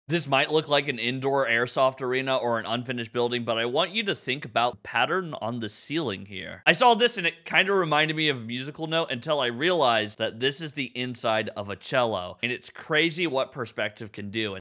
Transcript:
This might look like an indoor airsoft arena or an unfinished building, but I want you to think about the pattern on the ceiling here. I saw this and it kind of reminded me of a musical note until I realized that this is the inside of a cello, and it's crazy what perspective can do.